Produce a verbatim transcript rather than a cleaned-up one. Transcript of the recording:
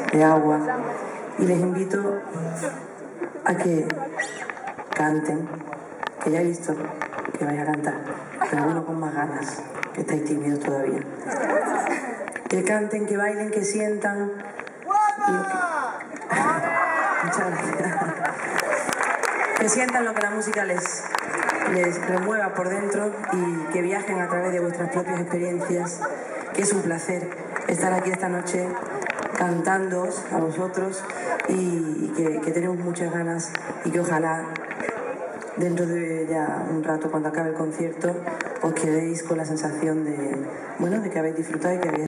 de agua, y les invito a que canten, que ya he visto que vais a cantar, pero uno con más ganas, que estáis tímidos todavía. Que canten, que bailen, que sientan. Lo que... Muchas gracias. Que sientan lo que la música les, les remueva por dentro y que viajen a través de vuestras propias experiencias, que es un placer estar aquí esta noche cantándoos a vosotros y que, que tenemos muchas ganas y que ojalá dentro de ya un rato, cuando acabe el concierto, os quedéis con la sensación de, bueno, de que habéis disfrutado y que habéis